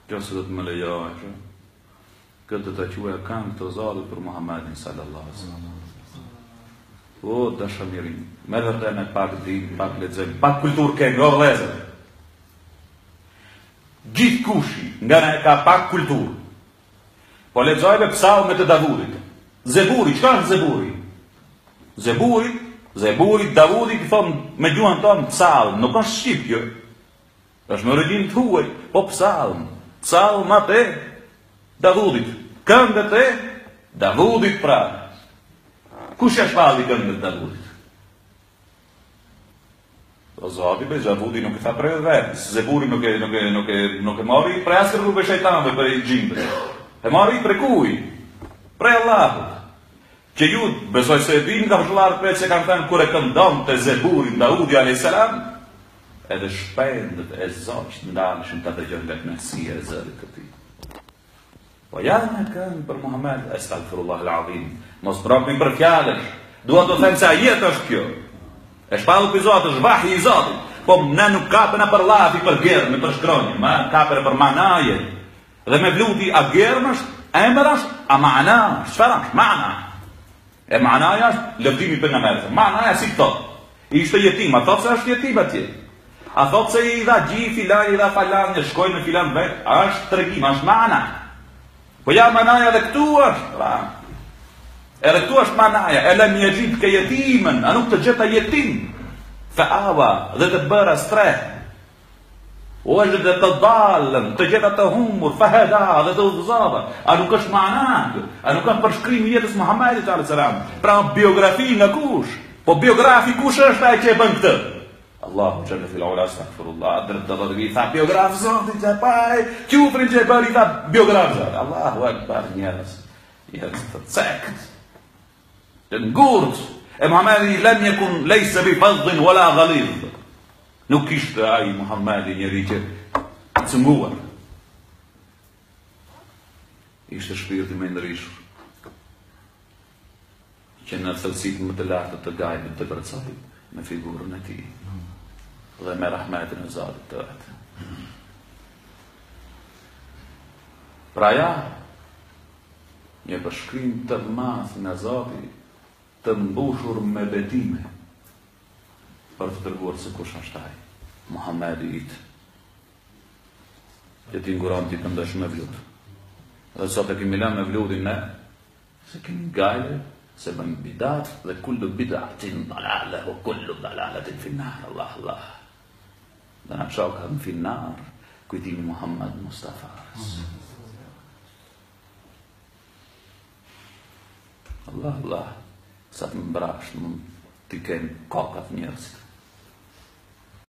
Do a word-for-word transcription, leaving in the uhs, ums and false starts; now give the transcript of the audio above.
Nëse do të më lejohesh, këtë të quaj këngë të Zotit për Muhammedin sallallahu alaihi wasallam. O dashamirin, me vërtet me pak din, pak lexim, pak kulturë kemi, o vëllezër. Gjithë kushi nga ne ka pak kulturë. Po lexojmë psalmet e Davudit. Zeburi, çka është Zeburi? Zeburi, Zeburi Davudit i thon me gjuhën tonë psalm, nuk është shqip kjo. Është në origjin të huaj, po psalm. Psalmat e Davudit. Këngët e Davudit pra. Kush e shpalli këngët e Davudit? O Zoti, be Davudi nuk e tha për vetë, Zeburi nuk e nuk e nuk e nuk e mori për asnjë rrugë shejtanëve për xhinbë. E mori për kuj? Për Allahut. Që ju besoj se e dini nga vëllar për se kanë thënë kur e këndon te Zeburi Davudi alayhis salam, edhe shpendët e zogjt ndalëshin të dëgjojnë nga kënaqësia e zërit të tij. Po janë në këngë për Muhammed, estagfirullah al-azim. Mos propin për fjalësh. Dua të them se ajet është kjo. E shpallë për Zotë, është vahji i Zotit. Po ne nuk kapena për lafi, për germë, për shkronjë, ma kapena për manaje. Dhe me vluti a germë është, emër është, a mana, çfarë është, mana. E manaja është lëvdimi për në mërëzë. Manaja si këto. Ishte jetim, a thotë se është jetim atje. A thotë se i dha gji, filan, i dha falan, një shkojnë në filan vetë, është tregim, është mana. Po ja manaja dhe këtu është, ra. Edhe këtu është manaja, e lem jejit ke jetimen, a nuk të gjeta jetim. Fe awa, dhe të bëra streh. O është dhe të dalën, të gjeta të humur, fe heda, dhe të udhëzava. A nuk është manat, a nuk është përshkrimi jetës Muhammedit alayhis salam. Pra biografi nga kush? Po biografi kush është ai që e bën këtë? Allahu xhalla fil ula astaghfirullah, drejt të dhëtë i tha biograf Zotit që paj, qufrin që e bën i tha biograf Zotit. Allahu akbar, njerëz, njerëz të cekt. Të ngurt, e Muhammedi lem jekun lejse bi fadhin wala ghalidh. Nuk ishte ai Muhammedi njeri që të cënguar. Ishte shpirti me ndryshur, që në thellësit më të lartë të gajbit të kërcoj me figurën e tij dhe me rahmetin e Zotit të vetë. Pra ja, një përshkrim të madh nga Zoti, të mbushur me betime për të treguar se kush është ai, Muhammedi i yt. Që ti nguron ti këndosh me vlut. Dhe sot e kemi lënë me vlutin ne, se kemi gajle, se bën bidat dhe kullu bidatin dalale o kullu dalalatin finnar. Allah, Allah. Dhe në qoka në finnar, kujtimi Muhammed Mustafa. Allah, Allah. Sa të më mbrash, mund t'i kenë kokat njerëzit.